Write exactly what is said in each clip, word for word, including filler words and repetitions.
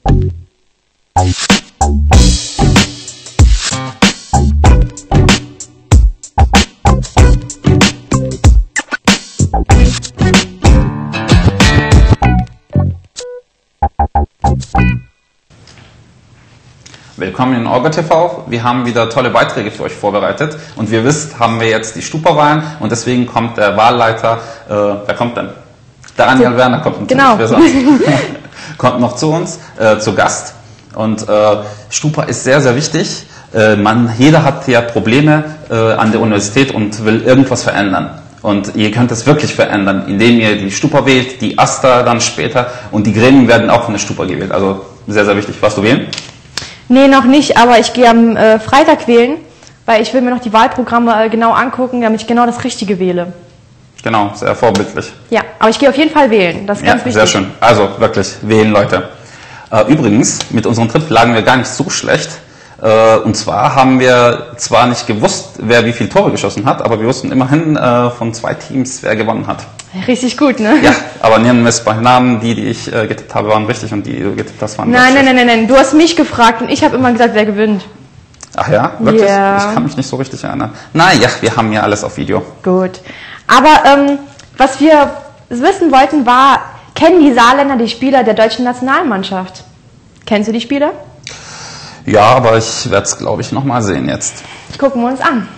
Willkommen in Orga T V. Wir haben wieder tolle Beiträge für euch vorbereitet und wie ihr wisst, haben wir jetzt die Stupa-Wahlen und deswegen kommt der Wahlleiter, äh, wer kommt denn? Der Daniel Werner kommt natürlich, genau. wer sonst? kommt noch zu uns, äh, zu Gast und äh, Stupa ist sehr, sehr wichtig. Äh, man, jeder hat ja Probleme äh, an der Universität und will irgendwas verändern. Und ihr könnt es wirklich verändern, indem ihr die Stupa wählt, die AStA dann später und die Gremien werden auch von der Stupa gewählt. Also sehr, sehr wichtig. Was du wählen? Nee, noch nicht, aber ich gehe am äh, Freitag wählen, weil ich will mir noch die Wahlprogramme äh, genau angucken, damit ich genau das Richtige wähle. Genau, sehr vorbildlich. Ja, aber ich gehe auf jeden Fall wählen, das ist ja, ganz wichtig. Sehr schön, also wirklich, wählen Leute. Äh, übrigens, mit unserem Trip lagen wir gar nicht so schlecht. Äh, und zwar haben wir zwar nicht gewusst, wer wie viele Tore geschossen hat, aber wir wussten immerhin äh, von zwei Teams, wer gewonnen hat. Richtig gut, ne? Ja, aber nennen wir es bei Namen, die, die ich äh, getippt habe, waren richtig und die, die du getippt hast, waren Nein, nein, nein, nein, nein, du hast mich gefragt und ich habe immer gesagt, wer gewinnt. Ach ja, wirklich? Ja. Ich kann mich nicht so richtig erinnern. Naja, wir haben ja alles auf Video. Gut. Aber ähm, was wir wissen wollten war, kennen die Saarländer die Spieler der deutschen Nationalmannschaft? Kennst du die Spieler? Ja, aber ich werde es, glaube ich, nochmal sehen jetzt. Gucken wir uns an.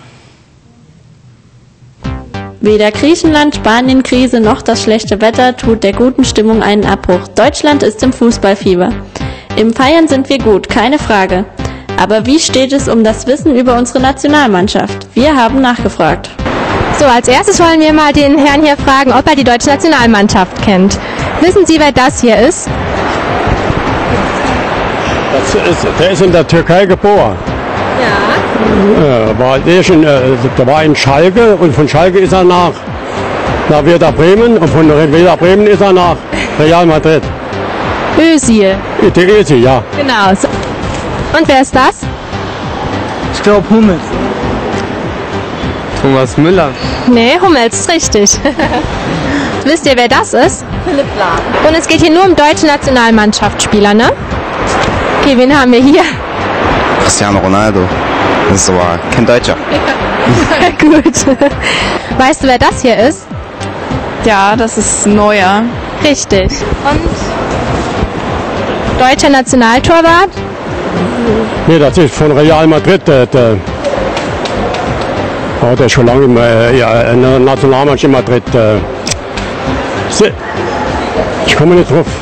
Weder Griechenland, Spanien-Krise noch das schlechte Wetter tut der guten Stimmung einen Abbruch. Deutschland ist im Fußballfieber. Im Feiern sind wir gut, keine Frage. Aber wie steht es um das Wissen über unsere Nationalmannschaft? Wir haben nachgefragt. So, als erstes wollen wir mal den Herrn hier fragen, ob er die deutsche Nationalmannschaft kennt. Wissen Sie, wer das hier ist? Das ist der ist in der Türkei geboren. Ja. Äh, war, der, ist in, äh, der war in Schalke und von Schalke ist er nach, nach Werder Bremen und von Werder Bremen ist er nach Real Madrid. Özil. Der Özil, ja. Genau. So. Und wer ist das? Ich glaube Hummels. Thomas Müller. Nee, Hummels ist richtig. Wisst ihr, wer das ist? Philipp Lahm. Und es geht hier nur um deutsche Nationalmannschaftsspieler, ne? Okay, wen haben wir hier? Cristiano Ronaldo. Das ist aber kein Deutscher. Ja. Gut. Weißt du, wer das hier ist? Ja, das ist Neuer. Richtig. Und deutscher Nationaltorwart? Nee, das ist von Real Madrid. Der, der, oh, der ist schon lange in äh, ja, in der Nationalmannschaft in Madrid. Äh, ich komme nicht drauf.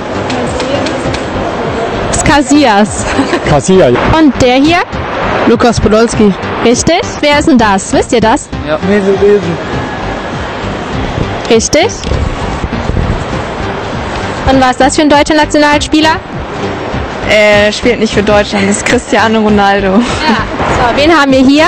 Casillas. Casillas. Und der hier? Lukas Podolski. Richtig. Wer ist denn das? Wisst ihr das? Ja. Mesut Özil. Richtig. Und was ist das für ein deutscher Nationalspieler? Er spielt nicht für Deutschland, das ist Cristiano Ronaldo. Ja. So, wen haben wir hier?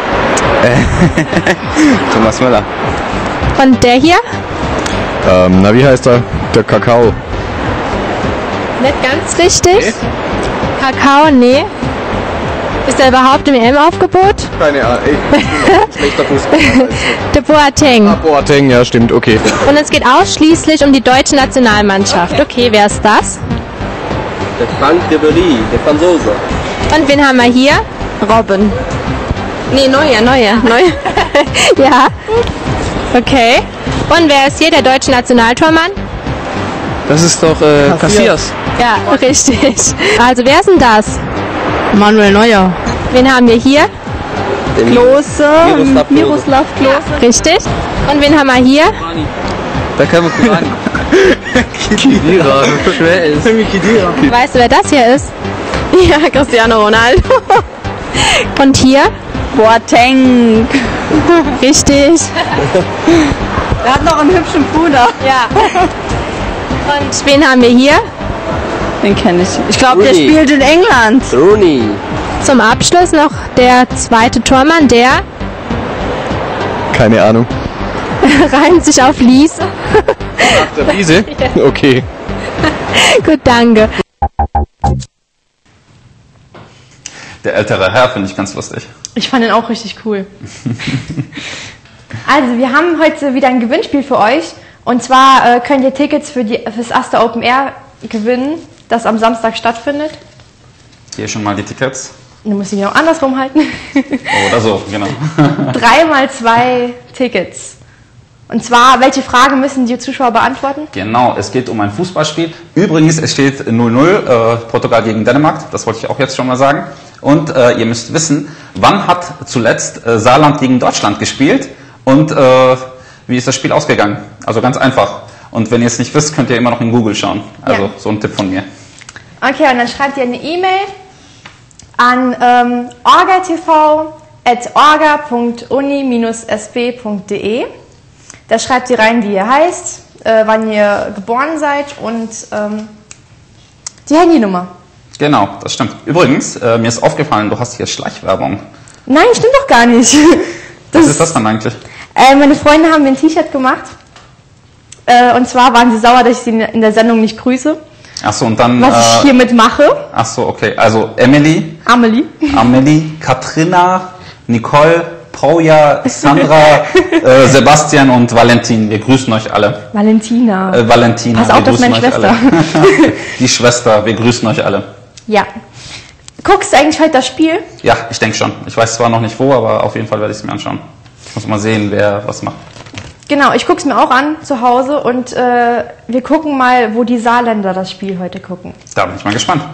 Thomas Müller. Und der hier? Ähm, na, wie heißt er? Der Kakao. Nicht ganz richtig. Kakao, nee. Ist er überhaupt im E M-Aufgebot? Keine Ahnung. Schlechter Fußball. Der Boateng. Ah, Boateng, ja, stimmt, okay. Und es geht ausschließlich um die deutsche Nationalmannschaft. Okay, wer ist das? Der Frank Ribéry, der Franzose. Und wen haben wir hier? Robin. Nee, Neuer, Neuer, Neuer. Ja. Okay. Und wer ist hier der deutsche Nationaltormann? Das ist doch äh, Casillas. Ja, richtig. Also wer ist denn das? Manuel Neuer. Wen haben wir hier? Klose. Miroslav Klose. Miroslav Klose. Richtig. Und wen haben wir hier? Da kann man Kurani. Khedira. Schwer ist. Khedira. Weißt du, wer das hier ist? Ja, Cristiano Ronaldo. Und hier? Boateng. Richtig. Er hat noch einen hübschen Bruder. Ja. Und wen haben wir hier? Den kenne ich. Ich glaube, der Rooney. spielt in England. Rooney. Zum Abschluss noch der zweite Tormann, der Keine Ahnung. reimt sich auf Lies. Ach, der Wiese? Okay. Gut, danke. Der ältere Herr finde ich ganz lustig. Ich fand ihn auch richtig cool. Also, wir haben heute wieder ein Gewinnspiel für euch. Und zwar äh, könnt ihr Tickets für, die, für das AStA Open Air gewinnen. das am Samstag stattfindet. Hier schon mal die Tickets. Du musst dich auch andersrum halten. Oder so, genau. Drei mal zwei Tickets. Und zwar, welche Frage müssen die Zuschauer beantworten? Genau, es geht um ein Fußballspiel. Übrigens, es steht null null, äh, Portugal gegen Dänemark, das wollte ich auch jetzt schon mal sagen. Und äh, ihr müsst wissen, wann hat zuletzt äh, Saarland gegen Deutschland gespielt und äh, wie ist das Spiel ausgegangen? Also ganz einfach. Und wenn ihr es nicht wisst, könnt ihr immer noch in Google schauen. Also ja. So ein Tipp von mir. Okay, und dann schreibt ihr eine E-Mail an ähm, orgatv at orga punkt uni bindestrich s b punkt de. Da schreibt ihr rein, wie ihr heißt, äh, wann ihr geboren seid und ähm, die Handynummer. Genau, das stimmt. Übrigens, äh, mir ist aufgefallen, du hast hier Schleichwerbung. Nein, stimmt doch gar nicht. Das Was ist das dann eigentlich? Äh, meine Freunde haben mir ein T-Shirt gemacht. Äh, und zwar waren sie sauer, dass ich sie in der Sendung nicht grüße. Ach so, und dann... Was ich äh, hiermit mache. Ach so, okay. Also Emily. Amelie. Amelie, Katrina, Nicole, Pauja, Sandra, äh, Sebastian und Valentin. Wir grüßen euch alle. Valentina. Äh, Valentina. Pass auf, das ist meine Schwester. Die Schwester, wir grüßen euch alle. Ja. Guckst du eigentlich heute das Spiel? Ja, ich denke schon. Ich weiß zwar noch nicht wo, aber auf jeden Fall werde ich es mir anschauen. Ich muss mal sehen, wer was macht. Genau, ich gucke es mir auch an zu Hause und äh, wir gucken mal, wo die Saarländer das Spiel heute gucken. Da bin ich mal gespannt.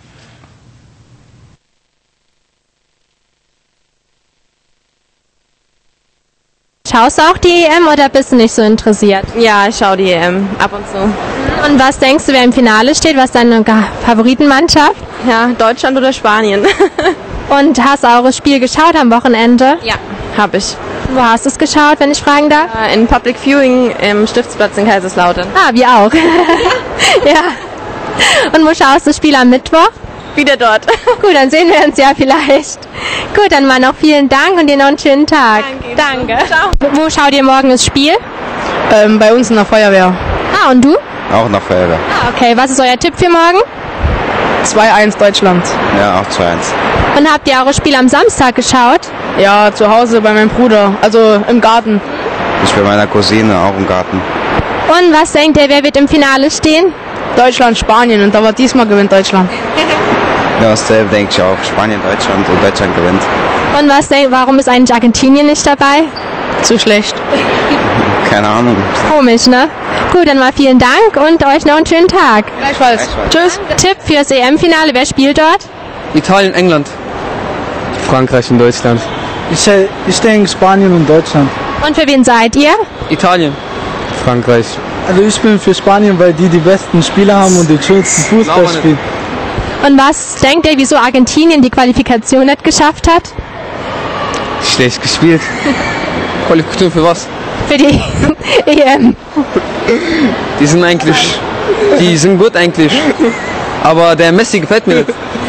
Schaust du auch die E M oder bist du nicht so interessiert? Ja, ich schaue die E M ab und zu. Und was denkst du, wer im Finale steht? Was ist deine Favoritenmannschaft? Ja, Deutschland oder Spanien. Und hast du auch das Spiel geschaut am Wochenende? Ja, habe ich. Wo hast du es geschaut, wenn ich fragen darf? In Public Viewing im Stiftsplatz in Kaiserslautern. Ah, wir auch. Ja. Und wo schaust du das Spiel am Mittwoch? Wieder dort. Gut, dann sehen wir uns ja vielleicht. Gut, dann mal noch vielen Dank und dir noch einen schönen Tag. Danke. Danke. Ciao. Wo schaut ihr morgen das Spiel? Ähm, bei uns in der Feuerwehr. Ah, und du? Auch nach Feuerwehr. Ah, okay. Was ist euer Tipp für morgen? zwei eins Deutschland. Ja, auch zwei eins. Und habt ihr auch das Spiel am Samstag geschaut? Ja, zu Hause bei meinem Bruder, also im Garten. Ich bei meiner Cousine auch im Garten. Und was denkt ihr, wer wird im Finale stehen? Deutschland, Spanien und aber diesmal gewinnt Deutschland. Ja, dasselbe denke ich auch. Spanien, Deutschland und Deutschland gewinnt. Und was denk, warum ist eigentlich Argentinien nicht dabei? Zu schlecht. Keine Ahnung. Komisch, ne? Gut, dann mal vielen Dank und euch noch einen schönen Tag. Gleichfalls. Tschüss. Tipp fürs E M-Finale, wer spielt dort? Italien, England. Frankreich und Deutschland. Ich, ich denke Spanien und Deutschland. Und für wen seid ihr? Italien. Frankreich. Also ich bin für Spanien, weil die die besten Spieler haben und den schönsten Fußball spielen. Und was denkt ihr, wieso Argentinien die Qualifikation nicht geschafft hat? Schlecht gespielt. Qualifikation für was? Für die E M. Die sind eigentlich, die sind gut eigentlich. Aber der Messi gefällt mir nicht.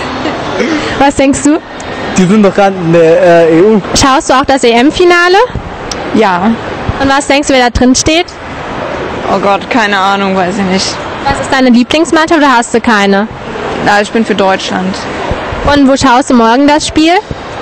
Was denkst du? Die sind doch gerade in der äh, E U. Schaust du auch das E M-Finale? Ja. Und was denkst du, wer da drin steht? Oh Gott, keine Ahnung, weiß ich nicht. Was ist deine Lieblingsmannschaft oder hast du keine? Na, ich bin für Deutschland. Und wo schaust du morgen das Spiel?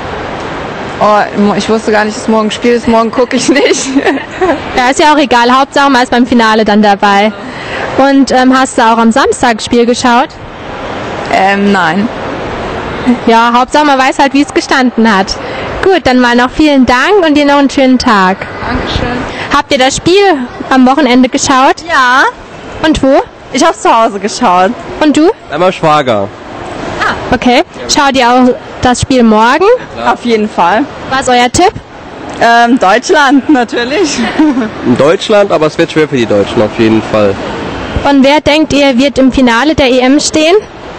Oh, ich wusste gar nicht, dass morgen Spiel ist. Morgen gucke ich nicht. Ja, ist ja auch egal. Hauptsache man ist beim Finale dann dabei. Und ähm, hast du auch am Samstag das Spiel geschaut? Ähm, nein. Ja, Hauptsache man weiß halt, wie es gestanden hat. Gut, dann mal noch vielen Dank und dir noch einen schönen Tag. Dankeschön. Habt ihr das Spiel am Wochenende geschaut? Ja. Und wo? Ich habe zu Hause geschaut. Und du? Einmal Schwager. Ah, okay. Schaut ihr auch das Spiel morgen? Ja. Auf jeden Fall. Was ist euer Tipp? Ähm, Deutschland, natürlich. In Deutschland, aber es wird schwer für die Deutschen, auf jeden Fall. Und wer denkt ihr, wird im Finale der E M stehen?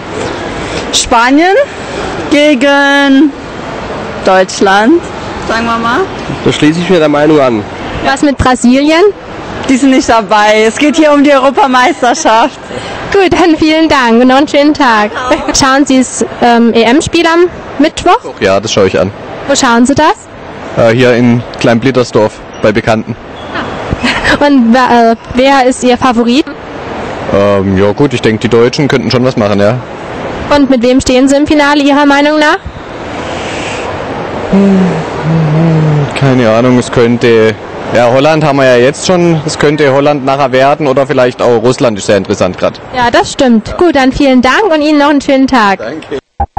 Spanien gegen Deutschland, sagen wir mal. Da schließe ich mir der Meinung an. Was mit Brasilien? Die sind nicht dabei. Es geht hier um die Europameisterschaft. Gut, dann vielen Dank und noch einen schönen Tag. Schauen Sie das ähm, E M-Spiel am Mittwoch? Ja, das schaue ich an. Wo schauen Sie das? Äh, hier in Kleinblittersdorf bei Bekannten. Und äh, wer ist Ihr Favorit? Ähm, ja gut, ich denke, die Deutschen könnten schon was machen, ja. Und mit wem stehen Sie im Finale Ihrer Meinung nach? Keine Ahnung, es könnte Ja, Holland haben wir ja jetzt schon. Es könnte Holland nachher werden oder vielleicht auch Russland, ist sehr interessant gerade. Ja, das stimmt. Gut, dann vielen Dank und Ihnen noch einen schönen Tag. Danke.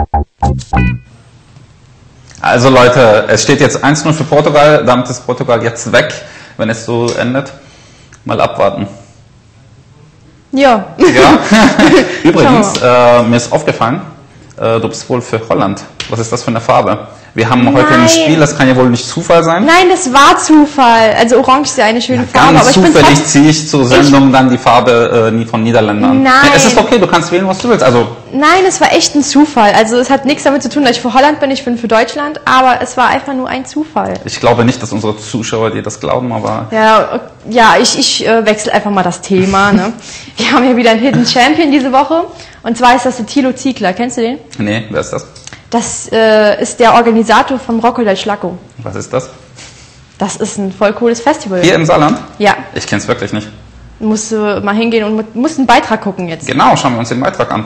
Also Leute, es steht jetzt eins null für Portugal, damit ist Portugal jetzt weg, wenn es so endet. Mal abwarten. Ja. Ja. Übrigens, äh, mir ist aufgefallen, äh, du bist wohl für Holland. Was ist das für eine Farbe? Wir haben heute Nein. ein Spiel, das kann ja wohl nicht Zufall sein. Nein, das war Zufall. Also Orange ist ja eine schöne Ja, Farbe. ganz Aber ich bin zufällig trotzdem, ziehe ich zur Sendung dann die Farbe äh, nie von Niederländern an. Nein. Ja, es ist okay, du kannst wählen, was du willst. Also nein, es war echt ein Zufall. Also es hat nichts damit zu tun, dass ich für Holland bin, ich bin für Deutschland, aber es war einfach nur ein Zufall. ich glaube nicht, dass unsere Zuschauer dir das glauben, aber Ja, ja, ich, ich äh, wechsle einfach mal das Thema. Ne? Wir haben ja wieder einen Hidden Champion diese Woche. Und zwar ist das der Thilo Ziegler. Kennst du den? nee, wer ist das? Das äh, ist der Organisator vom Rocco del Schlacco. Was ist das? Das ist ein voll cooles Festival. Hier im Saarland? Ja, Ich kenn's wirklich nicht. musst du mal hingehen und musst einen Beitrag gucken jetzt. Genau, schauen wir uns den Beitrag an.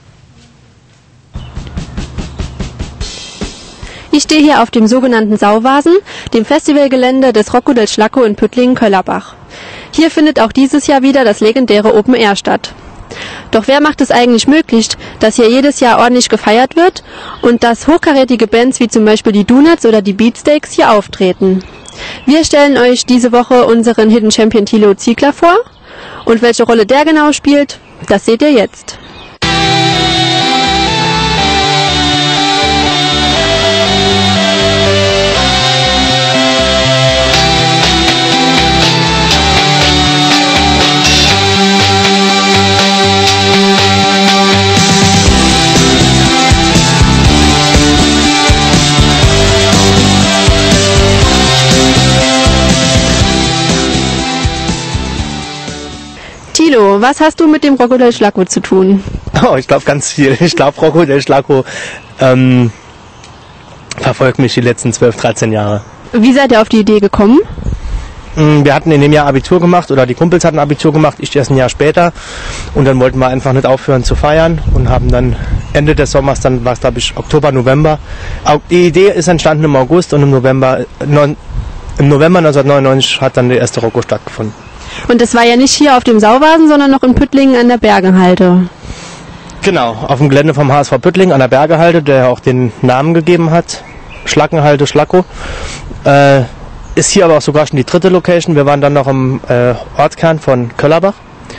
Ich stehe hier auf dem sogenannten Sauvasen, dem Festivalgelände des Rocco del Schlacco in Püttlingen-Köllerbach. Hier findet auch dieses Jahr wieder das legendäre Open Air statt. Doch wer macht es eigentlich möglich, dass hier jedes Jahr ordentlich gefeiert wird und dass hochkarätige Bands wie zum Beispiel die Donuts oder die Beatsteaks hier auftreten? Wir stellen euch diese Woche unseren Hidden Champion Thilo Ziegler vor und welche Rolle der genau spielt, das seht ihr jetzt. Thilo, was hast du mit dem Rocco del Schlacco zu tun? Oh, ich glaube ganz viel. Ich glaube, Rocco del Schlacco ähm, verfolgt mich die letzten zwölf, dreizehn Jahre. Wie seid ihr auf die Idee gekommen? Wir hatten in dem Jahr Abitur gemacht, oder die Kumpels hatten Abitur gemacht, ich erst ein Jahr später. Und dann wollten wir einfach nicht aufhören zu feiern und haben dann Ende des Sommers, dann war es glaube ich Oktober, November. Die Idee ist entstanden im August und im November, neun, im November neunzehnhundertneunundneunzig hat dann der erste Rocco stattgefunden. Und es war ja nicht hier auf dem Sauvasen, sondern noch in Püttlingen an der Bergenhalde. Genau, auf dem Gelände vom H S V Püttlingen an der Bergehalde, der auch den Namen gegeben hat, Schlackenhalde Schlacco. Äh, ist hier aber auch sogar schon die dritte Location. Wir waren dann noch im äh, Ortskern von Köllerbach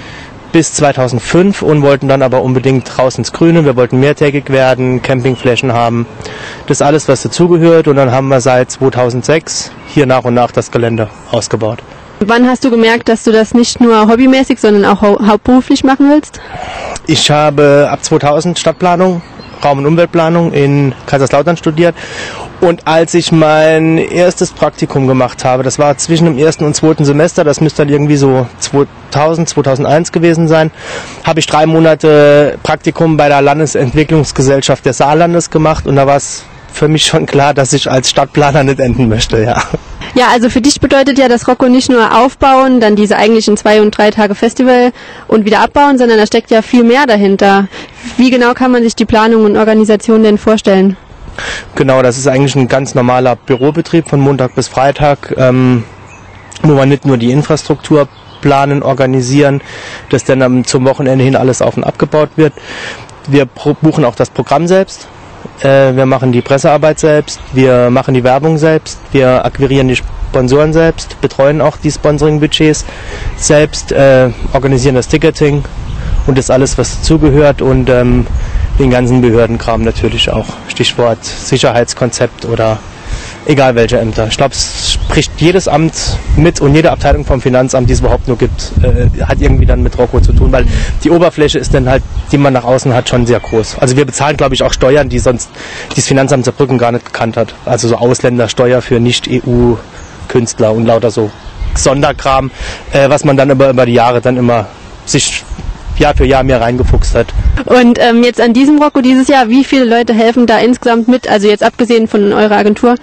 bis zweitausendfünf und wollten dann aber unbedingt raus ins Grüne. Wir wollten mehrtägig werden, Campingflächen haben, das alles, was dazugehört. Und dann haben wir seit zweitausendsechs hier nach und nach das Gelände ausgebaut. Wann hast du gemerkt, dass du das nicht nur hobbymäßig, sondern auch hau hauptberuflich machen willst? Ich habe ab zweitausend Stadtplanung, Raum- und Umweltplanung in Kaiserslautern studiert. Und als ich mein erstes Praktikum gemacht habe, das war zwischen dem ersten und zweiten Semester, das müsste dann irgendwie so zweitausend, zweitausendeins gewesen sein, habe ich drei Monate Praktikum bei der Landesentwicklungsgesellschaft des Saarlandes gemacht. Und da war es für mich schon klar, dass ich als Stadtplaner nicht enden möchte, ja. Ja, also für dich bedeutet ja das Rocco nicht nur aufbauen, dann diese eigentlichen zwei und drei Tage Festival und wieder abbauen, sondern da steckt ja viel mehr dahinter. Wie genau kann man sich die Planung und Organisation denn vorstellen? Genau, das ist eigentlich ein ganz normaler Bürobetrieb von Montag bis Freitag, ähm, wo wir nicht nur die Infrastruktur planen, organisieren, dass dann ähm, zum Wochenende hin alles auf und abgebaut wird. Wir buchen auch das Programm selbst. Wir machen die Pressearbeit selbst, wir machen die Werbung selbst, wir akquirieren die Sponsoren selbst, betreuen auch die Sponsoring-Budgets selbst, äh, organisieren das Ticketing und das alles, was dazugehört und ähm, den ganzen Behördenkram natürlich auch. Stichwort Sicherheitskonzept oder egal welche Ämter. Ich glaube, es spricht jedes Amt mit und jede Abteilung vom Finanzamt, die es überhaupt nur gibt, äh, hat irgendwie dann mit Rocco zu tun, weil die Oberfläche ist dann halt, die man nach außen hat, schon sehr groß. Also wir bezahlen, glaube ich, auch Steuern, die sonst das Finanzamt Saarbrücken gar nicht gekannt hat. Also so Ausländersteuer für Nicht-E U-Künstler und lauter so Sonderkram, äh, was man dann über, über die Jahre dann immer sich Jahr für Jahr mehr reingefuchst hat. Und ähm, jetzt an diesem Rocco dieses Jahr, wie viele Leute helfen da insgesamt mit, also jetzt abgesehen von eurer Agentur?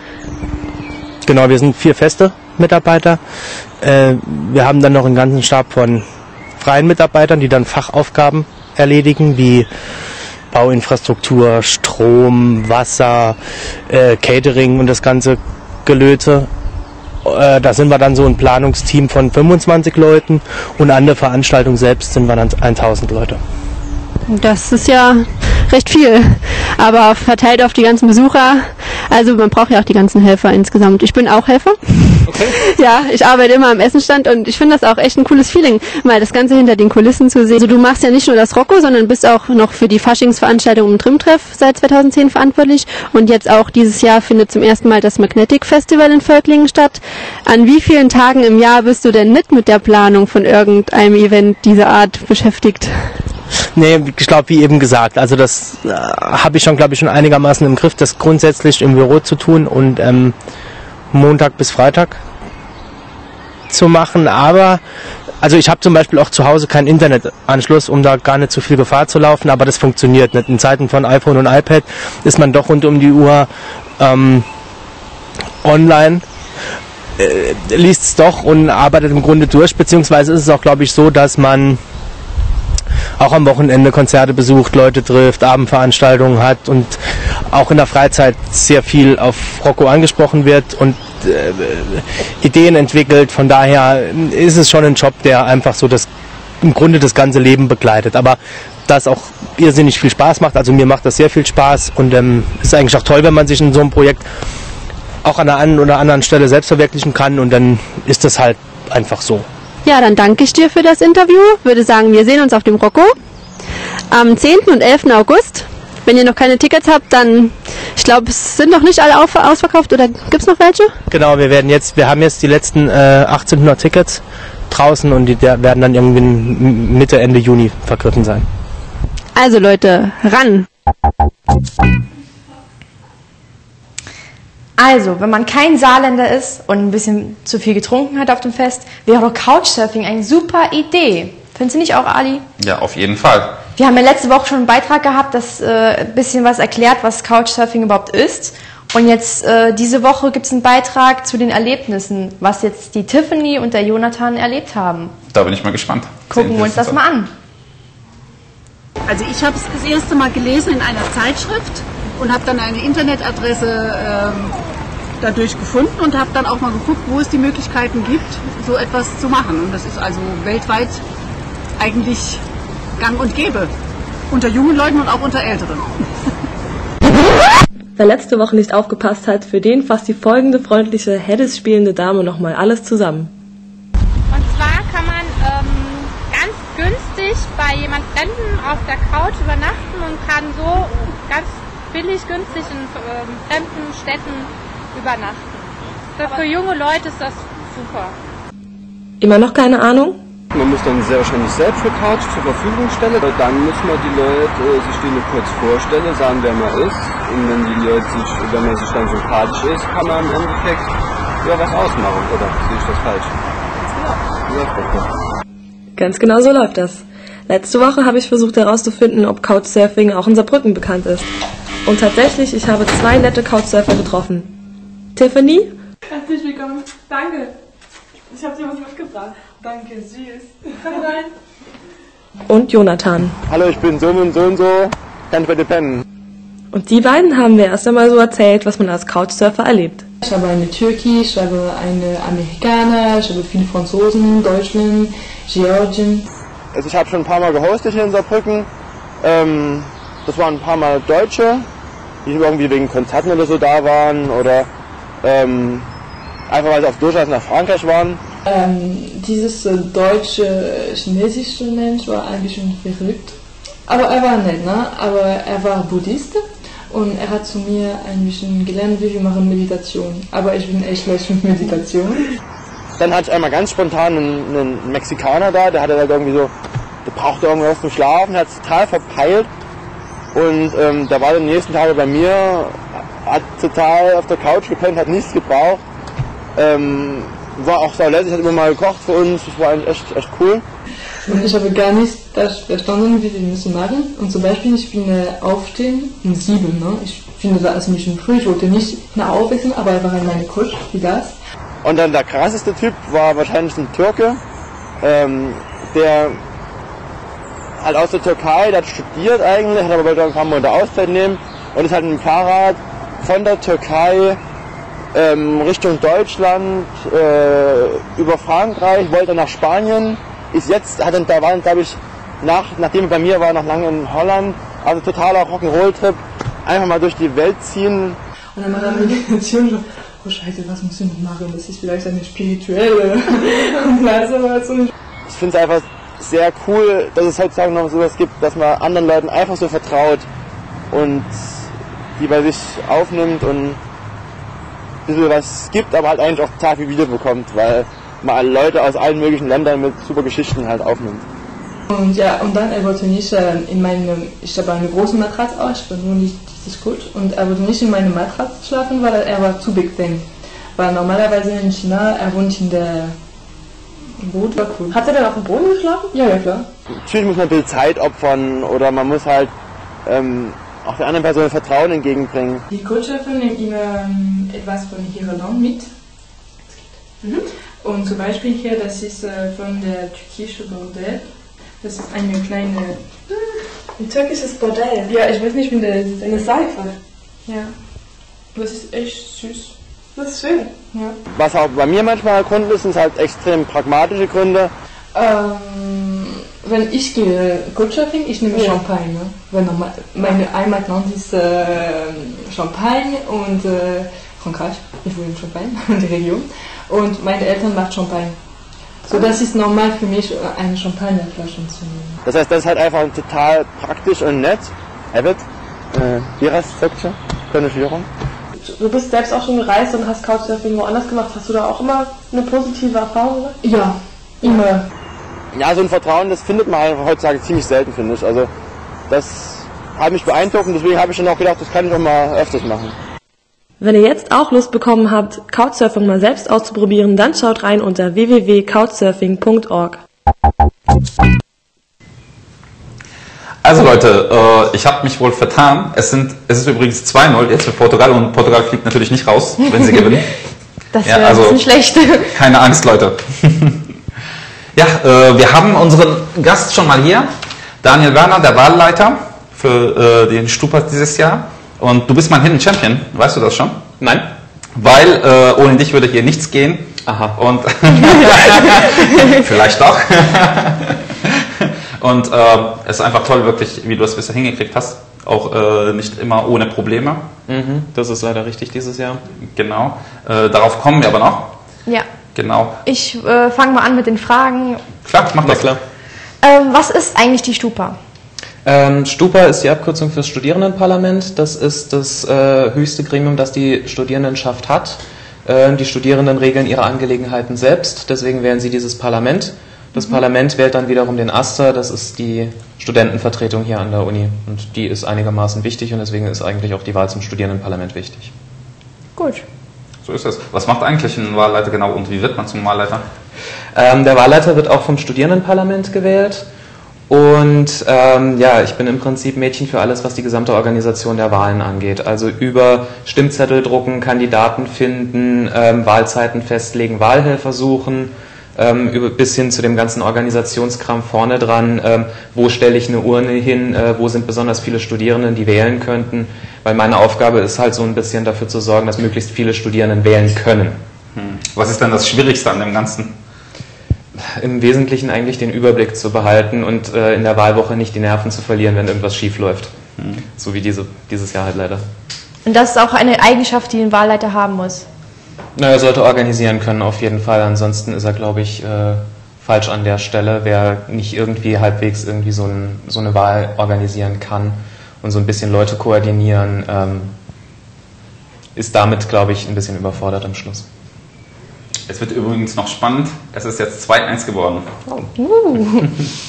Genau, wir sind vier feste Mitarbeiter. Äh, wir haben dann noch einen ganzen Stab von freien Mitarbeitern, die dann Fachaufgaben erledigen, wie Bauinfrastruktur, Strom, Wasser, äh, Catering und das ganze Gelöte. Äh, da sind wir dann so ein Planungsteam von fünfundzwanzig Leuten und an der Veranstaltung selbst sind wir dann tausend Leute. Das ist ja recht viel, aber verteilt auf die ganzen Besucher. Also man braucht ja auch die ganzen Helfer insgesamt. Ich bin auch Helfer. Okay. Ja, ich arbeite immer am Essenstand und ich finde das auch echt ein cooles Feeling, mal das Ganze hinter den Kulissen zu sehen. Also du machst ja nicht nur das Rocco, sondern bist auch noch für die Faschingsveranstaltung im Trimtreff seit zweitausendzehn verantwortlich und jetzt auch dieses Jahr findet zum ersten Mal das Magnetic Festival in Völklingen statt. An wie vielen Tagen im Jahr bist du denn nicht mit der Planung von irgendeinem Event dieser Art beschäftigt? Nee, ich glaube, wie eben gesagt, also das äh, habe ich schon, glaube ich, schon einigermaßen im Griff, das grundsätzlich im Büro zu tun und ähm, Montag bis Freitag zu machen, aber also ich habe zum Beispiel auch zu Hause keinen Internetanschluss, um da gar nicht zu viel Gefahr zu laufen, aber das funktioniert nicht. In Zeiten von iPhone und iPad ist man doch rund um die Uhr ähm, online, äh, liest es doch und arbeitet im Grunde durch, beziehungsweise ist es auch, glaube ich, so, dass man auch am Wochenende Konzerte besucht, Leute trifft, Abendveranstaltungen hat und auch in der Freizeit sehr viel auf Rocco angesprochen wird und äh, Ideen entwickelt. Von daher ist es schon ein Job, der einfach so das im Grunde das ganze Leben begleitet. Aber das auch irrsinnig viel Spaß macht. Also mir macht das sehr viel Spaß und ähm, ist eigentlich auch toll, wenn man sich in so einem Projekt auch an der einen oder anderen Stelle selbst verwirklichen kann und dann ist das halt einfach so. Ja, dann danke ich dir für das Interview. Würde sagen, wir sehen uns auf dem Rocco am zehnten und elften August. Wenn ihr noch keine Tickets habt, dann, ich glaube, es sind noch nicht alle auf, ausverkauft oder gibt es noch welche? Genau, wir werden jetzt, wir haben jetzt die letzten äh, achtzehnhundert Tickets draußen und die werden dann irgendwie Mitte, Ende Juni vergriffen sein. Also Leute, ran! Also, wenn man kein Saarländer ist und ein bisschen zu viel getrunken hat auf dem Fest, wäre doch Couchsurfing eine super Idee. Findest du nicht auch, Ali? Ja, auf jeden Fall. Wir haben ja letzte Woche schon einen Beitrag gehabt, das äh, ein bisschen was erklärt, was Couchsurfing überhaupt ist. Und jetzt äh, diese Woche gibt es einen Beitrag zu den Erlebnissen, was jetzt die Tiffany und der Jonathan erlebt haben. Da bin ich mal gespannt. Gucken wir uns das mal an. Also ich habe es das erste Mal gelesen in einer Zeitschrift und habe dann eine Internetadresse ähm, dadurch gefunden und habe dann auch mal geguckt, wo es die Möglichkeiten gibt, so etwas zu machen. Und das ist also weltweit eigentlich gang und gäbe. Unter jungen Leuten und auch unter älteren. Wer letzte Woche nicht aufgepasst hat, für den fasst die folgende freundliche, Heddes spielende Dame nochmal alles zusammen. Und zwar kann man ähm, ganz günstig bei jemand Fremden auf der Couch übernachten und kann so ganz billig, günstig in ähm, fremden Städten übernachten. Für, für junge Leute ist das super. Immer noch keine Ahnung? Man muss dann sehr wahrscheinlich selbst eine Couch zur Verfügung stellen. Dann muss man die Leute äh, sich die nur kurz vorstellen, sagen, wer man ist. Und wenn die Leute sich, wenn man sich dann sympathisch ist, kann man im Endeffekt ja was ausmachen. Oder sehe ich das falsch? Ja, ganz genau so läuft das. Letzte Woche habe ich versucht herauszufinden, ob Couchsurfing auch in Saarbrücken bekannt ist. Und tatsächlich, ich habe zwei nette Couchsurfer getroffen. Tiffany? Herzlich willkommen. Danke. Ich habe dir was mitgebracht. Danke, süß. Komm rein. Und Jonathan. Hallo, ich bin so und so und so. Kann ich bei dir pennen? Und die beiden haben mir erst einmal so erzählt, was man als Couchsurfer erlebt. Ich habe eine Türkin, ich habe eine Amerikaner, ich habe viele Franzosen, Deutschen, Georgien. Also ich habe schon ein paar Mal gehostet hier in Saarbrücken. Ähm, das waren ein paar Mal Deutsche, die irgendwie wegen Konzerten oder so da waren oder ähm, einfach weil sie auf Durchreise nach Frankreich waren. Ähm, dieses äh, deutsche, chinesische Mensch war ein bisschen verrückt. Aber er war nett, ne? Aber er war Buddhist und er hat zu mir ein bisschen gelernt, wie wir machen Meditation. Aber ich bin echt schlecht mit Meditation. Dann hatte ich einmal ganz spontan einen, einen Mexikaner da, der hatte halt irgendwie so, der brauchte irgendwas zum Schlafen, der hat es total verpeilt. Und ähm, der war dann die nächsten Tage bei mir, hat total auf der Couch gepennt, hat nichts gebraucht. Ähm, war auch sehr lässig, hat immer mal gekocht für uns, das war echt, echt cool. Und ich habe gar nicht das verstanden, wie wir müssen machen. Und zum Beispiel, ich bin äh, aufstehen um sieben, ne? Ich finde das ein bisschen früh, ich wollte nicht nach aufwechseln, aber er war in meiner Couch, wie das. Und dann der krasseste Typ war wahrscheinlich ein Türke, ähm, der halt aus der Türkei, der hat studiert eigentlich, hat aber wollte ein paar Monate Auszeit nehmen und ist halt mit dem Fahrrad von der Türkei ähm, Richtung Deutschland, äh, über Frankreich, wollte nach Spanien, ist jetzt, hat dann, da war glaube ich, nach, nachdem er bei mir war, noch lange in Holland, also totaler Rock'n'Roll-Trip, einfach mal durch die Welt ziehen. Und dann war dann Meditation so, oh Scheiße, was muss ich noch machen? Das ist vielleicht eine spirituelle. Und also, also. Ich finde es einfach sehr cool, dass es heutzutage noch sowas gibt, dass man anderen Leuten einfach so vertraut und die bei sich aufnimmt und ein bisschen was gibt, aber halt eigentlich auch total viel wiederbekommt, weil man Leute aus allen möglichen Ländern mit super Geschichten halt aufnimmt. Und ja, und dann, er wollte nicht äh, in meinem, ich habe eine große Matratze auch, ich war nur nicht richtig gut, und er wollte nicht in meine Matratze schlafen, weil er war zu bequem. Weil normalerweise in China, er wohnt in der Boden. War cool. Hat er dann auf dem Boden geschlafen? Ja, ja, klar. Natürlich muss man ein bisschen Zeit opfern oder man muss halt ähm, auch der anderen Person Vertrauen entgegenbringen. Die Coachchefin nimmt immer ähm, etwas von ihrer Land mit. Mhm. Und zum Beispiel hier, das ist äh, von der türkischen Bordell. Das ist eine kleine... Ein türkisches Bordell? Ja, ich weiß nicht, wie das ist. Eine Seife? Ja. Das ist echt süß. Das ist schön. Ja. Was auch bei mir manchmal Gründe ist, sind halt extrem pragmatische Gründe. Ähm, wenn ich gehe Coachsurfing, ich nehme ja. Champagne. Ne? Weil normal, meine Heimatland ist äh, Champagne und äh, Frankreich. Ich wohne in Champagne, in der Region. Und meine Eltern machen Champagne. So, das ist normal für mich, eine Champagnerflasche zu nehmen. Das heißt, das ist halt einfach total praktisch und nett. Evet, wie heißt es? Konditionierung. Du bist selbst auch schon gereist und hast Couchsurfing woanders gemacht. Hast du da auch immer eine positive Erfahrung gemacht? Ja, immer. Ja, so ein Vertrauen, das findet man heutzutage ziemlich selten, finde ich. Also, das hat mich beeindruckt und deswegen habe ich dann auch gedacht, das kann ich auch mal öfters machen. Wenn ihr jetzt auch Lust bekommen habt, Couchsurfing mal selbst auszuprobieren, dann schaut rein unter w w w punkt couchsurfing punkt org. Also Leute, äh, ich habe mich wohl vertan. Es sind, es ist übrigens zwei null jetzt für Portugal und Portugal fliegt natürlich nicht raus, wenn sie gewinnen. Das wäre ja, also, ein bisschen schlecht. Keine Angst, Leute. Ja, äh, wir haben unseren Gast schon mal hier, Daniel Werner, der Wahlleiter für äh, den Stupa dieses Jahr. Und du bist mein Hidden Champion, weißt du das schon? Nein. Weil äh, ohne dich würde hier nichts gehen. Aha. Und vielleicht doch. Und äh, es ist einfach toll, wirklich, wie du es bisher hingekriegt hast. Auch äh, nicht immer ohne Probleme. Mhm, das ist leider richtig dieses Jahr. Genau. Äh, darauf kommen wir aber noch. Ja. Genau. Ich äh, fange mal an mit den Fragen. Klar, mach das. Klar. Ähm, was ist eigentlich die Stupa? Ähm, Stupa ist die Abkürzung fürs Studierendenparlament. Das ist das äh, höchste Gremium, das die Studierendenschaft hat. Äh, die Studierenden regeln ihre Angelegenheiten selbst, deswegen wählen sie dieses Parlament. Das mhm. Parlament wählt dann wiederum den Aster, das ist die Studentenvertretung hier an der Uni. Und die ist einigermaßen wichtig und deswegen ist eigentlich auch die Wahl zum Studierendenparlament wichtig. Gut. So ist es. Was macht eigentlich ein Wahlleiter genau und wie wird man zum Wahlleiter? Ähm, der Wahlleiter wird auch vom Studierendenparlament gewählt. Und ähm, ja, ich bin im Prinzip Mädchen für alles, was die gesamte Organisation der Wahlen angeht. Also über Stimmzettel drucken, Kandidaten finden, ähm, Wahlzeiten festlegen, Wahlhelfer suchen, ähm, über, bis hin zu dem ganzen Organisationskram vorne dran. Ähm, wo stelle ich eine Urne hin? Äh, wo sind besonders viele Studierenden, die wählen könnten? Weil meine Aufgabe ist halt so ein bisschen dafür zu sorgen, dass möglichst viele Studierenden wählen können. Hm. Was ist denn das Schwierigste an dem Ganzen? Im Wesentlichen eigentlich den Überblick zu behalten und äh, in der Wahlwoche nicht die Nerven zu verlieren, wenn irgendwas schief läuft. Mhm. So wie diese, dieses Jahr halt leider. Und das ist auch eine Eigenschaft, die ein Wahlleiter haben muss? Na, er sollte organisieren können auf jeden Fall, ansonsten ist er, glaube ich, äh, falsch an der Stelle. Wer nicht irgendwie halbwegs irgendwie so, ein, so eine Wahl organisieren kann und so ein bisschen Leute koordinieren, ähm, ist damit, glaube ich, ein bisschen überfordert am Schluss. Es wird übrigens noch spannend. Es ist jetzt zwei eins geworden. Oh. Uh.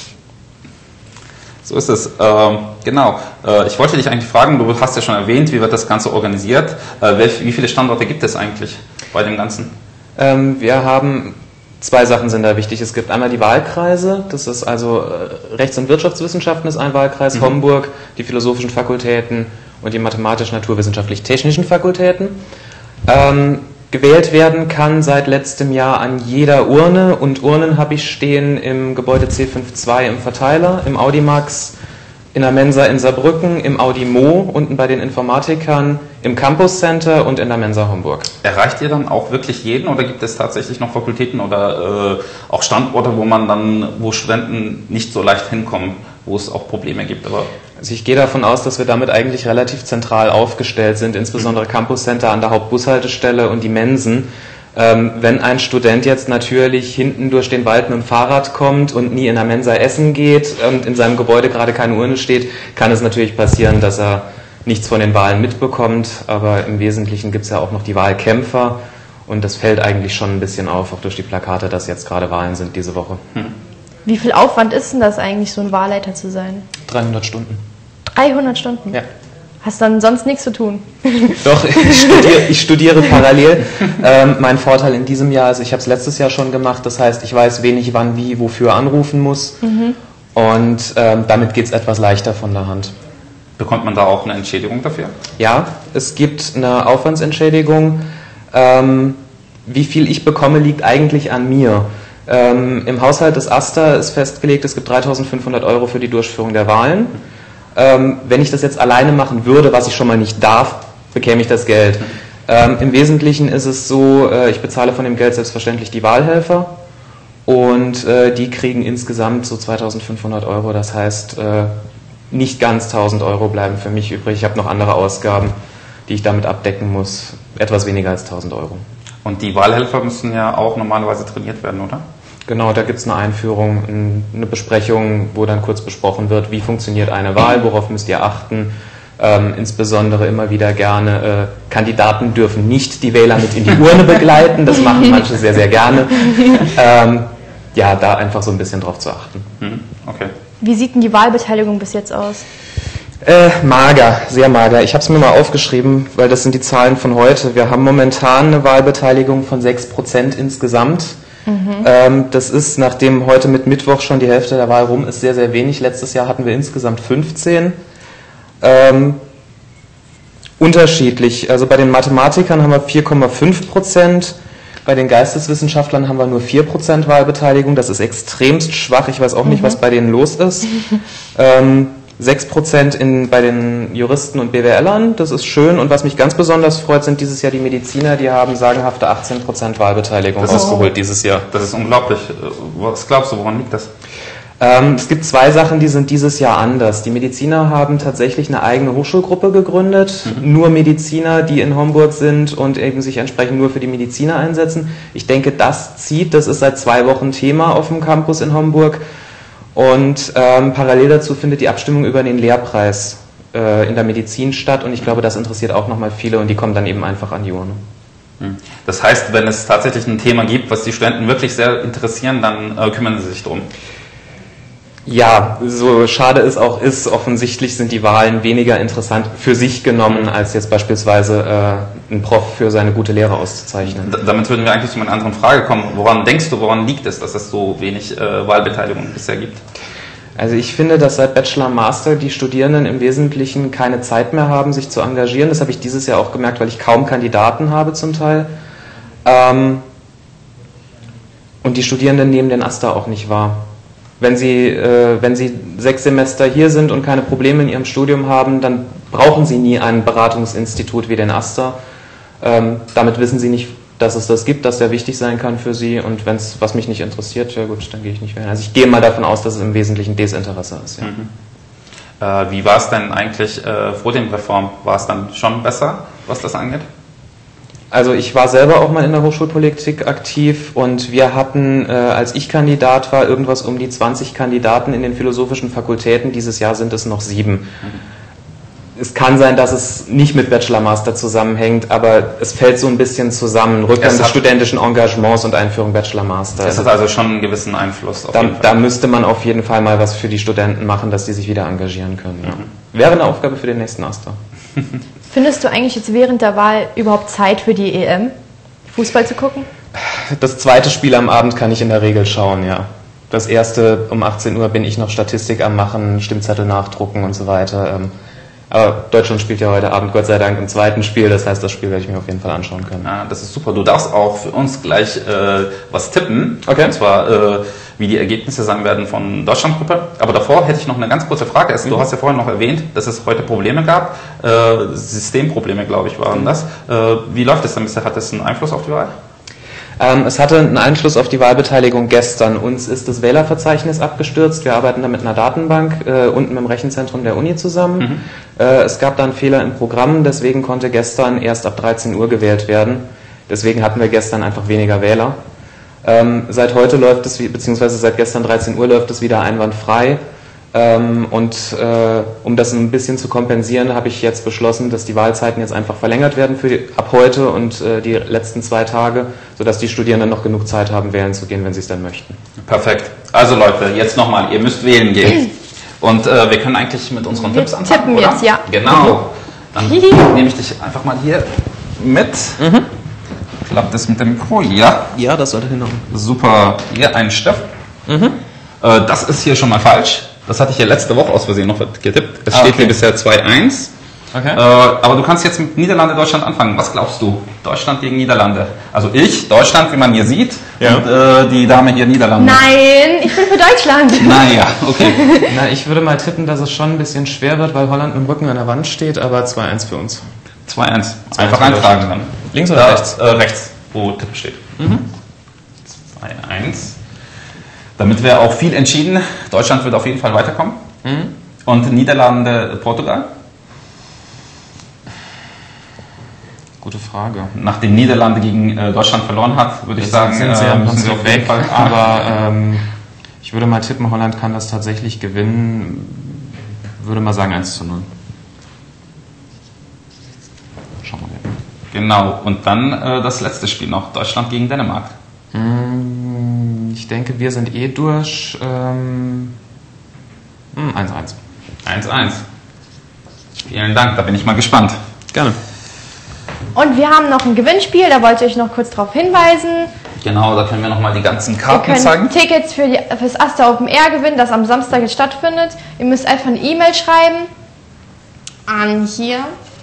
So ist es. Ähm, genau. Äh, ich wollte dich eigentlich fragen, du hast ja schon erwähnt, wie wird das Ganze organisiert? Äh, wie viele Standorte gibt es eigentlich bei dem Ganzen? Ähm, wir haben, zwei Sachen sind da wichtig. Es gibt einmal die Wahlkreise. Das ist also äh, Rechts- und Wirtschaftswissenschaften ist ein Wahlkreis, mhm. Homburg, die philosophischen Fakultäten und die mathematisch-naturwissenschaftlich-technischen Fakultäten. Ähm, Gewählt werden kann seit letztem Jahr an jeder Urne und Urnen habe ich stehen im Gebäude C fünf zwei im Verteiler, im Audimax, in der Mensa in Saarbrücken, im Audi Mo, unten bei den Informatikern, im Campus Center und in der Mensa Homburg. Erreicht ihr dann auch wirklich jeden oder gibt es tatsächlich noch Fakultäten oder äh, auch Standorte, wo man dann, wo Studenten nicht so leicht hinkommen, wo es auch Probleme gibt? Aber also ich gehe davon aus, dass wir damit eigentlich relativ zentral aufgestellt sind, insbesondere Campus Center an der Hauptbushaltestelle und die Mensen. Ähm, wenn ein Student jetzt natürlich hinten durch den Wald mit dem Fahrrad kommt und nie in der Mensa essen geht und in seinem Gebäude gerade keine Urne steht, kann es natürlich passieren, dass er nichts von den Wahlen mitbekommt. Aber im Wesentlichen gibt es ja auch noch die Wahlkämpfer und das fällt eigentlich schon ein bisschen auf, auch durch die Plakate, dass jetzt gerade Wahlen sind diese Woche. Hm. Wie viel Aufwand ist denn das eigentlich, so ein Wahlleiter zu sein? dreihundert Stunden. dreihundert Stunden? Ja. Hast dann sonst nichts zu tun? Doch, ich studiere, ich studiere parallel. Ähm, mein Vorteil in diesem Jahr ist, ich habe es letztes Jahr schon gemacht, das heißt, ich weiß, wen ich wann, wie, wofür anrufen muss Mhm. und ähm, damit geht es etwas leichter von der Hand. bekommt man da auch eine Entschädigung dafür? Ja, es gibt eine Aufwandsentschädigung. Ähm, wie viel ich bekomme, liegt eigentlich an mir. Ähm, Im Haushalt des AStA ist festgelegt, es gibt dreitausendfünfhundert Euro für die Durchführung der Wahlen. Ähm, wenn ich das jetzt alleine machen würde, was ich schon mal nicht darf, bekäme ich das Geld. Ähm, Im Wesentlichen ist es so, äh, ich bezahle von dem Geld selbstverständlich die Wahlhelfer und äh, die kriegen insgesamt so zweitausendfünfhundert Euro. Das heißt, äh, nicht ganz tausend Euro bleiben für mich übrig. Ich habe noch andere Ausgaben, die ich damit abdecken muss. Etwas weniger als tausend Euro. Und die Wahlhelfer müssen ja auch normalerweise trainiert werden, oder? Genau, da gibt es eine Einführung, eine Besprechung, wo dann kurz besprochen wird, wie funktioniert eine Wahl, worauf müsst ihr achten. Ähm, insbesondere immer wieder gerne, äh, Kandidaten dürfen nicht die Wähler mit in die Urne begleiten, das machen manche sehr, sehr gerne. Ähm, ja, da einfach so ein bisschen drauf zu achten. Okay. Wie sieht denn die Wahlbeteiligung bis jetzt aus? Äh, mager, sehr mager. Ich habe es mir mal aufgeschrieben, weil das sind die Zahlen von heute. Wir haben momentan eine Wahlbeteiligung von sechs Prozent insgesamt. Mhm. Ähm, das ist, nachdem heute mit Mittwoch schon die Hälfte der Wahl rum ist, sehr, sehr wenig. Letztes Jahr hatten wir insgesamt fünfzehn. Ähm, unterschiedlich. Also bei den Mathematikern haben wir vier Komma fünf Prozent. Bei den Geisteswissenschaftlern haben wir nur vier Prozent Wahlbeteiligung. Das ist extremst schwach. Ich weiß auch nicht, Mhm. was bei denen los ist. ähm, sechs Prozent in, bei den Juristen und B W Lern, das ist schön. Und was mich ganz besonders freut, sind dieses Jahr die Mediziner, die haben sagenhafte achtzehn Prozent Wahlbeteiligung Das ist rausgeholt dieses Jahr. Das ist unglaublich. Was glaubst du, woran liegt das? Ähm, es gibt zwei Sachen, die sind dieses Jahr anders. Die Mediziner haben tatsächlich eine eigene Hochschulgruppe gegründet, mhm. nur Mediziner, die in Homburg sind und eben sich entsprechend nur für die Mediziner einsetzen. Ich denke, das zieht, das ist seit zwei Wochen Thema auf dem Campus in Homburg. Und ähm, parallel dazu findet die Abstimmung über den Lehrpreis äh, in der Medizin statt und ich glaube, das interessiert auch nochmal viele und die kommen dann eben einfach an die Urne. Das heißt, wenn es tatsächlich ein Thema gibt, was die Studenten wirklich sehr interessieren, dann äh, kümmern sie sich drum. Ja, so schade es auch ist, offensichtlich sind die Wahlen weniger interessant für sich genommen, als jetzt beispielsweise äh, ein Prof für seine gute Lehre auszuzeichnen. D- damit würden wir eigentlich zu meiner anderen Frage kommen. Woran denkst du, woran liegt es, dass es so wenig äh, Wahlbeteiligung bisher gibt? Also ich finde, dass seit Bachelor, Master die Studierenden im Wesentlichen keine Zeit mehr haben, sich zu engagieren. Das habe ich dieses Jahr auch gemerkt, weil ich kaum Kandidaten habe zum Teil. Ähm, und die Studierenden nehmen den AStA auch nicht wahr. Wenn sie, äh, wenn sie sechs Semester hier sind und keine Probleme in ihrem Studium haben, dann brauchen sie nie ein Beratungsinstitut wie den AStA. Ähm, damit wissen sie nicht, dass es das gibt, dass der wichtig sein kann für sie. Und wenn es was mich nicht interessiert, ja gut, dann gehe ich nicht mehr hin. Also ich gehe mal davon aus, dass es im Wesentlichen Desinteresse ist. Ja. Mhm. Äh, wie war es denn eigentlich äh, vor den Reformen? War es dann schon besser, was das angeht? Also ich war selber auch mal in der Hochschulpolitik aktiv und wir hatten, äh, als ich Kandidat war, irgendwas um die zwanzig Kandidaten in den philosophischen Fakultäten. Dieses Jahr sind es noch sieben. Mhm. Es kann sein, dass es nicht mit Bachelor-Master zusammenhängt, aber es fällt so ein bisschen zusammen. Rückgang des studentischen Engagements und Einführung Bachelor-Master. Es hat also schon einen gewissen Einfluss. Auf da, jeden Fall. da müsste man auf jeden Fall mal was für die Studenten machen, dass die sich wieder engagieren können. Ja. Mhm. Wäre eine Aufgabe für den nächsten AStA. Findest du eigentlich jetzt während der Wahl überhaupt Zeit für die E M, Fußball zu gucken? Das zweite Spiel am Abend kann ich in der Regel schauen, ja. Das erste um achtzehn Uhr bin ich noch Statistik am Machen, Stimmzettel nachdrucken und so weiter. Aber Deutschland spielt ja heute Abend Gott sei Dank im zweiten Spiel, das heißt, das Spiel werde ich mir auf jeden Fall anschauen können. Ah, das ist super. Du darfst auch für uns gleich äh, was tippen. Okay. Und zwar, äh, wie die Ergebnisse sein werden von Deutschlandgruppe. Aber davor hätte ich noch eine ganz kurze Frage. Also, mhm. Du hast ja vorhin noch erwähnt, dass es heute Probleme gab. Äh, Systemprobleme, glaube ich, waren das. Äh, wie läuft es denn bisher? Hat das einen Einfluss auf die Wahl? Ähm, es hatte einen Einfluss auf die Wahlbeteiligung gestern. Uns ist das Wählerverzeichnis abgestürzt. Wir arbeiten da mit einer Datenbank äh, unten im Rechenzentrum der Uni zusammen. Mhm. Äh, es gab da einen Fehler im Programm, deswegen konnte gestern erst ab dreizehn Uhr gewählt werden. Deswegen hatten wir gestern einfach weniger Wähler. Ähm, seit heute läuft es, beziehungsweise seit gestern dreizehn Uhr läuft es wieder einwandfrei. Ähm, und äh, um das ein bisschen zu kompensieren, habe ich jetzt beschlossen, dass die Wahlzeiten jetzt einfach verlängert werden für die, ab heute und äh, die letzten zwei Tage, sodass die Studierenden noch genug Zeit haben, wählen zu gehen, wenn sie es dann möchten. Perfekt. Also Leute, jetzt nochmal, ihr müsst wählen gehen. Und äh, wir können eigentlich mit unseren wir Tipps anfangen, tippen oder? Jetzt, ja. Genau. Dann nehme ich dich einfach mal hier mit. Mhm. Klappt das mit dem Mikro? Ja. Ja, das sollte hinhauen. Super. Hier ein Stift. Mhm. Äh, das ist hier schon mal falsch. Das hatte ich ja letzte Woche aus Versehen noch getippt. Es ah, steht okay. hier bisher zwei eins. Okay. Äh, aber du kannst jetzt mit Niederlande, Deutschland anfangen. Was glaubst du? Deutschland gegen Niederlande. Also ich, Deutschland, wie man hier sieht, ja. und äh, die Dame hier Niederlande. Nein, ich bin für Deutschland. Naja, okay. Na, ich würde mal tippen, dass es schon ein bisschen schwer wird, weil Holland mit dem Rücken an der Wand steht, aber zwei eins für uns. zwei eins. Einfach eintragen dann. Links oder da, rechts? Äh, rechts, wo Tipp steht. Mhm. zwei eins. Damit wäre auch viel entschieden. Deutschland wird auf jeden Fall weiterkommen. Mhm. Und Niederlande, Portugal? Gute Frage. Nachdem Niederlande gegen äh, Deutschland verloren hat, würde ich Jetzt sagen, sind sie ja äh, im Prinzip weg. Aber ähm, ich würde mal tippen, Holland kann das tatsächlich gewinnen. Würde mal sagen eins zu null. Schauen wir mal. Genau. Und dann äh, das letzte Spiel noch. Deutschland gegen Dänemark. Ich denke, wir sind eh durch. Ähm, eins eins. eins eins. Vielen Dank, da bin ich mal gespannt. Gerne. Und wir haben noch ein Gewinnspiel, da wollte ich noch kurz darauf hinweisen. Genau, da können wir nochmal die ganzen Karten Ihr könnt zeigen. Tickets für, die, für das Aster Open Air gewinnen, das am Samstag jetzt stattfindet. Ihr müsst einfach eine E-Mail schreiben an hier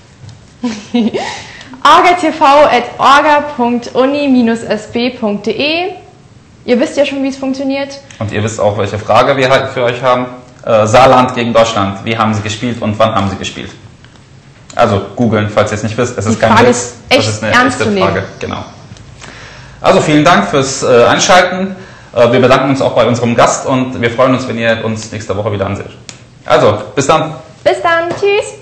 orgatv at orga punkt uni dash s b punkt de. Ihr wisst ja schon, wie es funktioniert. Und ihr wisst auch, welche Frage wir halt für euch haben. Äh, Saarland gegen Deutschland. Wie haben sie gespielt und wann haben sie gespielt? Also googeln, falls ihr es nicht wisst. Es ist kein Frage Witz. ist echt Das ist eine ernst echte zu Frage. nehmen. Genau. Also vielen Dank fürs äh, Einschalten. Äh, wir bedanken uns auch bei unserem Gast und wir freuen uns, wenn ihr uns nächste Woche wieder anseht. Also, bis dann. Bis dann. Tschüss.